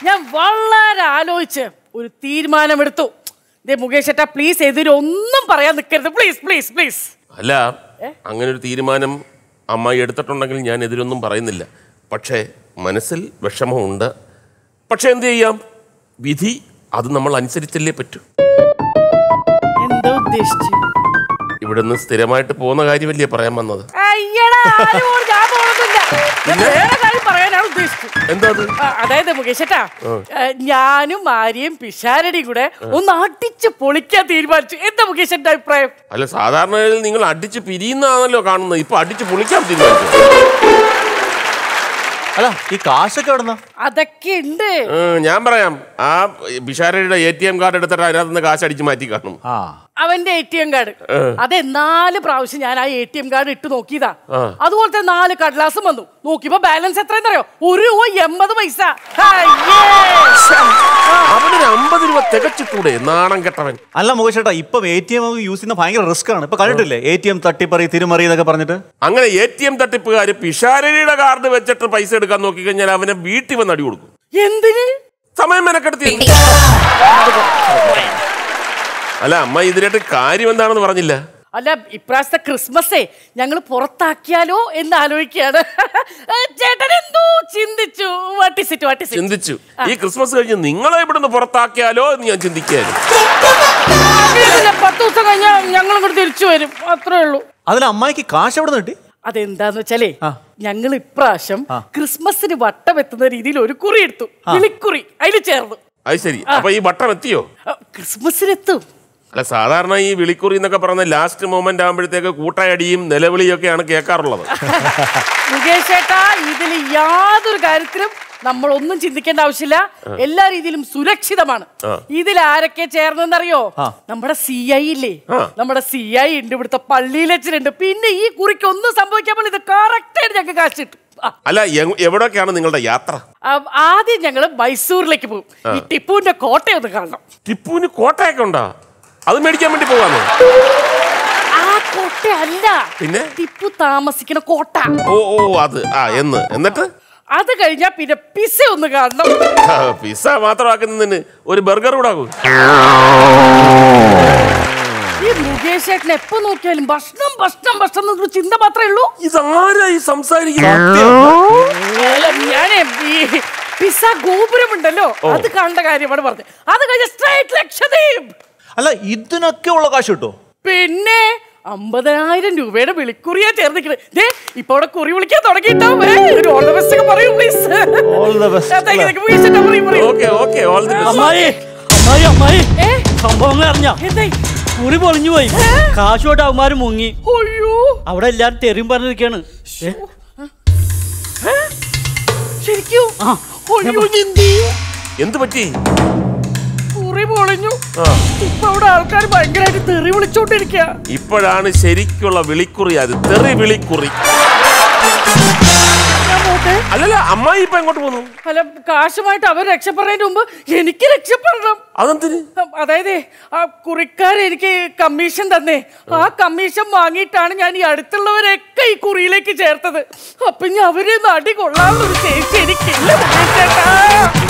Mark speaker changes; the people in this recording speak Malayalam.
Speaker 1: ഞാൻ വളരെ ആലോചിച്ച് ഒരു തീരുമാനമെടുത്തു. മുകേഷ് ഏട്ടാ പ്ലീസ് എതിരൊന്നും പറയാൻ നിൽക്കരുത്, പ്ലീസ് പ്ലീസ് പ്ലീസ്.
Speaker 2: അല്ല, അങ്ങനെ ഒരു തീരുമാനം അമ്മായി എടുത്തിട്ടുണ്ടെങ്കിൽ ഞാൻ എതിരൊന്നും പറയുന്നില്ല. പക്ഷേ മനസ്സിൽ വിഷമമുണ്ട്. പക്ഷെ എന്ത് ചെയ്യാം, വിധി അത് നമ്മൾ അനുസരിച്ചല്ലേ പറ്റൂ.
Speaker 1: എന്താ ഉദ്ദേശിച്ചു?
Speaker 2: ഇവിടുന്ന് സ്ഥിരമായിട്ട് പോകുന്ന കാര്യമല്ലേ പറയാൻ വന്നത്?
Speaker 1: പറയാനാണ് ഉദ്ദേശിച്ചത്.
Speaker 2: എന്താ?
Speaker 1: അതായത് മുകേഷേട്ടാ, ഞാനും ആര്യയും പിഷാരടിയും കൂടെ ഒന്ന് അടിച്ച് പൊളിക്കാൻ തീരുമാനിച്ചു. എന്താ മുകേഷന്റെ അഭിപ്രായം?
Speaker 2: അല്ല, സാധാരണ നിങ്ങൾ അടിച്ച് പിരിയുന്നതാണല്ലോ കാണുന്നത്, ഇപ്പൊ അടിച്ച് പൊളിക്കാൻ തീരുമാനിച്ചു.
Speaker 3: അല്ല, ഈ കാശൊക്കെ എവിടുന്ന?
Speaker 1: അതൊക്കെ ഉണ്ട്.
Speaker 2: ഞാൻ പറയാം. ആ ബിഷാരയുടെ ATM കാർഡ് എടുത്തിട്ട് അതിനകത്ത് കാശ് അടിച്ച് മാറ്റി കാണും.
Speaker 1: അവന്റെ ATM കാർഡ് അതെ 4 പ്രാവശ്യം ഞാൻ ആ ATM കാർഡ് ഇട്ട് നോക്കിയതാ. അതുപോലത്തെ 4 കടലാസും വന്നു. നോക്കിയപ്പോ ബാലൻസ് എത്രയെന്നറിയോ? ₹1.80.
Speaker 2: അവനൊരു 50 രൂപ തികച്ചിട്ടൂടെ, നാണം കെട്ടവൻ.
Speaker 3: അല്ല മുകേഷ് ഏട്ടാ, ഇപ്പൊ ATM യൂസ് ചെയ്യുന്ന ഭയങ്കര റിസ്ക് ആണ്. ഇപ്പൊ കണ്ടിട്ടില്ലേ ATM തട്ടിപ്പറി തിരുമറി എന്നൊക്കെ പറഞ്ഞിട്ട്.
Speaker 2: അങ്ങനെ ATM തട്ടിപ്പുകാര് പിഷാരടിയുടെ കാർഡ് വെച്ചിട്ട് പൈസ എടുക്കാൻ നോക്കിക്കഴിഞ്ഞാൽ അവനെ വീട്ടിൽ വന്ന് അടി കൊടുക്കും.
Speaker 1: എന്തിന്?
Speaker 2: സമയം മെനക്കെടുത്തി. അല്ല, അമ്മ ഇതിനായിട്ട് കാര്യം എന്താണെന്ന് പറഞ്ഞില്ല.
Speaker 1: അല്ല, ഇപ്രാവശ്യത്തെ ക്രിസ്മസേ ഞങ്ങൾ പുറത്താക്കിയാലോ എന്ന് ആലോചിക്കുകയാണ്. ചേട്ടൻ എന്തോ ചിന്തിച്ചു?
Speaker 2: ചിന്തിച്ചു. ഈ ക്രിസ്മസ് കഴിഞ്ഞ് നിങ്ങളെ ഇവിടുന്ന് പുറത്താക്കിയാലോ എന്ന് ഞാൻ ചിന്തിക്കായിരുന്നു.
Speaker 1: 10 ദിവസം കഴിഞ്ഞാൽ ഞങ്ങൾ ഇങ്ങോട്ട് തിരിച്ചു വരും, അത്രേ ഉള്ളൂ.
Speaker 3: അതിന് അമ്മായിക്ക് കാശ് എവിടെ കിട്ടി?
Speaker 1: അതെന്താന്ന് വെച്ചാലേ, ഞങ്ങൾ ഇപ്രാവശ്യം ക്രിസ്മസിന് വട്ടം എത്തുന്ന രീതിയിൽ ഒരു കുറി എടുത്തു, വിളിക്കുറി. അതിൽ ചേർന്നു.
Speaker 2: അത് ശരി. അപ്പൊ ഈ വട്ടം എത്തിയോ?
Speaker 1: ക്രിസ്മസിനെത്തും.
Speaker 2: അല്ല, സാധാരണ ഈ വിളിക്കുറി എന്നൊക്കെ പറയുന്ന ലാസ്റ്റ് മൊമെന്റ് ആകുമ്പോഴത്തേക്ക് കൂട്ടായടിയും നിലവിളിയും ഒക്കെയാണ് കേൾക്കാറുള്ളത്.
Speaker 1: മുകേഷ് ഏട്ടാ, ഇതിൽ യാതൊരു കാര്യത്തിലും നമ്മളൊന്നും ചിന്തിക്കേണ്ട ആവശ്യമില്ല. എല്ലാ രീതിയിലും സുരക്ഷിതമാണ്. ഇതിൽ ആരൊക്കെ ചേർന്നെന്നറിയോ? നമ്മുടെ CI ഇല്ലേ, നമ്മുടെ CI ഉണ്ട്, ഇവിടുത്തെ പള്ളിയിലച്ഛനുണ്ട്. പിന്നെ ഈ കുറിക്ക് ഒന്നും സംഭവിക്കാൻ പോലെ ഇത് കറക്റ്റ് ആയിട്ട് ഞങ്ങൾക്ക് കാശ് കിട്ടും.
Speaker 2: അല്ല, എവിടൊക്കെയാണ് നിങ്ങളുടെ യാത്ര?
Speaker 1: ആദ്യം ഞങ്ങള് മൈസൂരിലേക്ക് പോകും. ഈ ടിപ്പുവിന്റെ കോട്ടയൊന്ന് കാണണം.
Speaker 2: ടിപ്പുവിന് കോട്ടയൊക്കെ ഉണ്ടോ? അത് മേടിക്കാൻ വേണ്ടി പോകാമോ?
Speaker 1: ആ കോട്ട അല്ല,
Speaker 2: പിന്നെ
Speaker 1: ടിപ്പു താമസിക്കുന്ന കോട്ട.
Speaker 2: ഓ അത്. എന്നിട്ട്
Speaker 1: അത് കഴിഞ്ഞാ പിന്നെ പിസ ഒന്ന് കാണണം.
Speaker 2: പിസ മാത്രമാക്കുന്നതിന് ഒരു ബർഗർ കൂടെ ആകും.
Speaker 1: ഈ മുകേഷ് ചേട്ടൻ എപ്പോ നോക്കിയാലും ഭക്ഷണം ഭക്ഷണം ഭക്ഷണം എന്നൊരു ചിന്ത മാത്രമേ ഉള്ളൂ.
Speaker 2: ഇതാരായി സംസാരിക്കുന്നത്?
Speaker 1: ഞാനേ ഈ പിസ ഗോപുരമുണ്ടല്ലോ, അത് കാണേണ്ട കാര്യമാണ് പറഞ്ഞത്. അത് കഴിഞ്ഞ സ്ട്രൈറ്റ് ലക്ഷദ്വീപ്.
Speaker 3: അല്ല, ഇതിനൊക്കെ ഉള്ള കാശ് കിട്ടോ?
Speaker 1: പിന്നെ 50,000 രൂപയുടെ വിളിക്കുറിയാ ചേർന്നിരിക്കുന്നത്. ഇപ്പൊ അവിടെ കുറി വിളിക്കാൻ തുടങ്ങിയിട്ടോ. ഓൾ ദ ബെസ്റ്റ് ഒക്കെ പറയൂ പ്ലീസ്.
Speaker 3: All the best.
Speaker 4: സംഭവം അറിഞ്ഞ കുറി പൊളിഞ്ഞു പോയി. കാശുമായിട്ട് അവന്മാര് മുങ്ങി. അവിടെ എല്ലാരും തെറിയും പറഞ്ഞിരിക്കാണ്.
Speaker 1: ശരിക്കും?
Speaker 2: എന്ത് പറ്റി?
Speaker 1: കുറി പൊളിഞ്ഞു. ഇപ്പൊ അവിടെ ആൾക്കാർ ഭയങ്കരമായിട്ട് തെറി വിളിച്ചോണ്ടിരിക്കുക.
Speaker 2: ഇപ്പോഴാണ് ശരിക്കുള്ള വിളിക്കുറി, അത് തെറി വിളിക്കുറി. അല്ലല്ല, അമ്മായി ഇപ്പൊ എങ്ങോട്ട് പോന്നു?
Speaker 1: അല്ല, കാശുമായിട്ട് അവർ രക്ഷപ്പെടുന്നതിന് മുമ്പ് എനിക്ക് രക്ഷപ്പെടണം.
Speaker 2: അതെന്തിന്?
Speaker 1: അതായത് ആ കുറിക്കാർ എനിക്ക് കമ്മീഷൻ തന്നേ. ആ കമ്മീഷൻ വാങ്ങിയിട്ടാണ് ഞാൻ ഈ അടുത്തുള്ളവരൊക്കെ ഈ കുറിയിലേക്ക് ചേർത്തത്. അപ്പൊ ഞാൻ അവരെ നടി കൊള്ളാവുന്നൊരു ചേച്ചി എനിക്കില്ല.